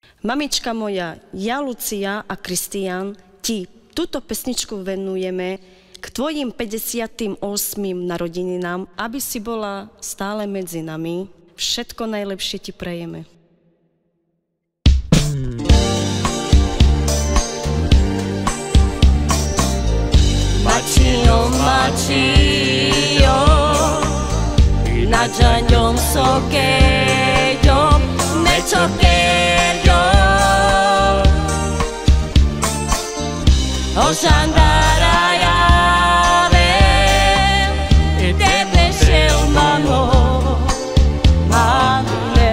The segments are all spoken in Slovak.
Mamička moja, ja, Lucia a Kristián, ti túto pesničku venujeme k tvojim 58. narodeninám, aby si bola stále medzi nami. Všetko najlepšie ti prejeme. Macio, Macio, na giangiom so che io me cioccherio o shandaraya ve de pesel mano mane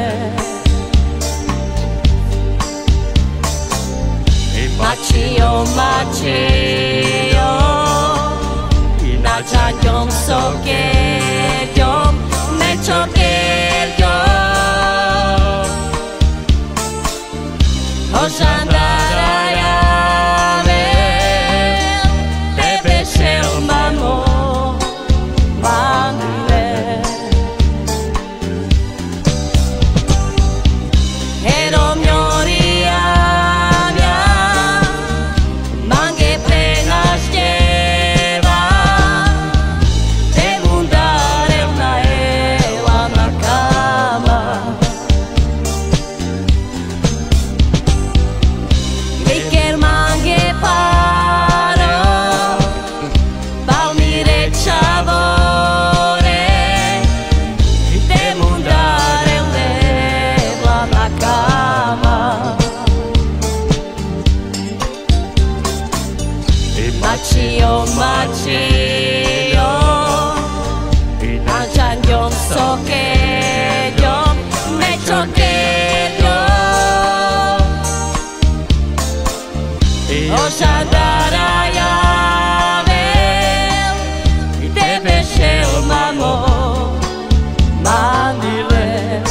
Macio, Macio, na giangiom so che io me cioccherio o shandaraya ve de pesel mano mane ero mioria mia mange plenas lleva de mundare una ela na cama e quer mange paro palmire chavore de mundare una ela na cama Macio, Macio, na giangiom so che io me cioccherio o shandaraya ve de pesel mano mandile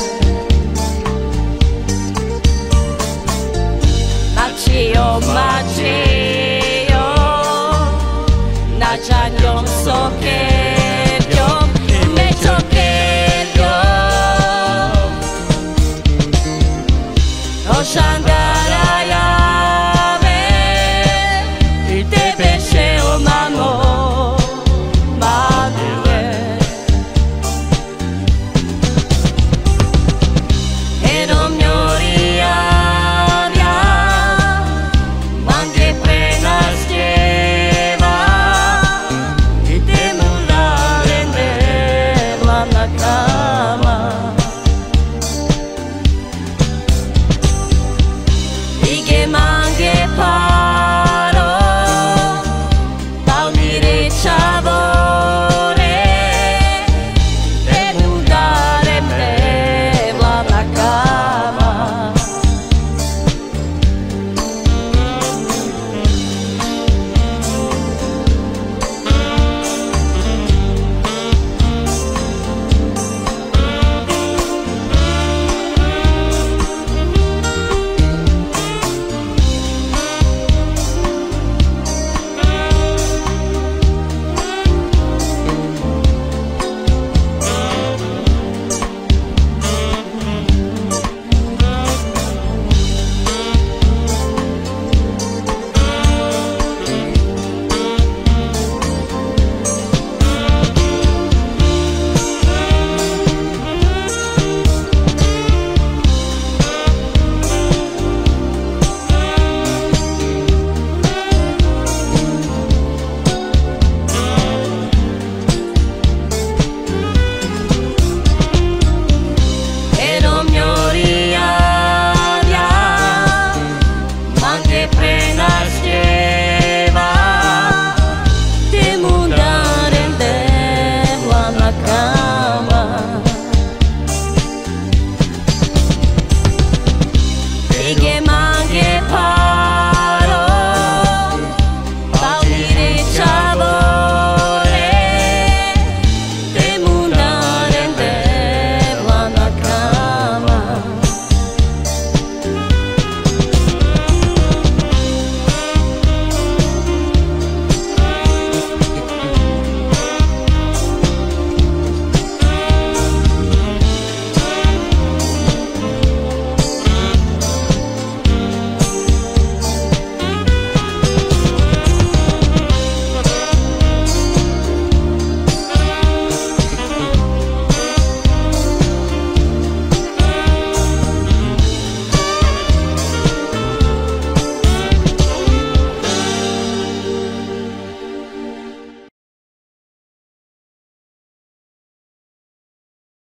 Macio, Macio, na giangiom so che io me cioccherio o shandaraya